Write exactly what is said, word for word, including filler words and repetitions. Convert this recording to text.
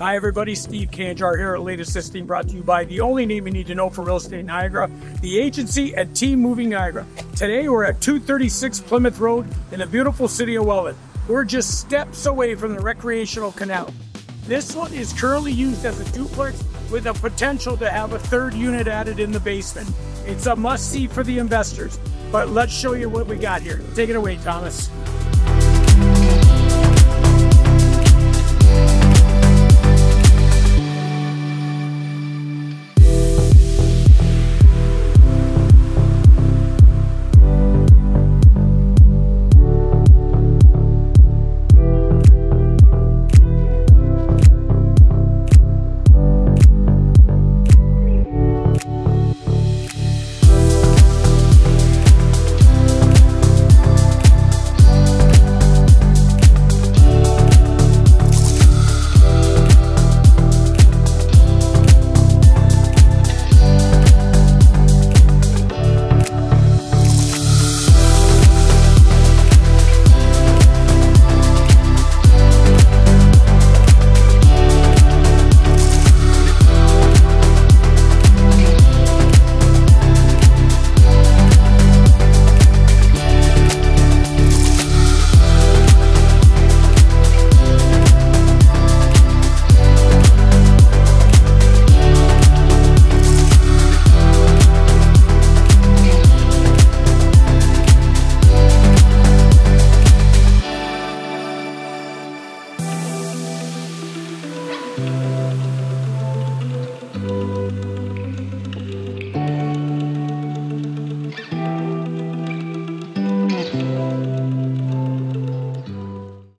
Hi everybody, Steve Kanjar here at Latest Listing, brought to you by the only name you need to know for real estate in Niagara, the agency at Team Moving Niagara. Today we're at two thirty-six Plymouth Road in the beautiful city of Welland. We're just steps away from the recreational canal. This one is currently used as a duplex with a potential to have a third unit added in the basement. It's a must-see for the investors, but let's show you what we got here. Take it away, Thomas.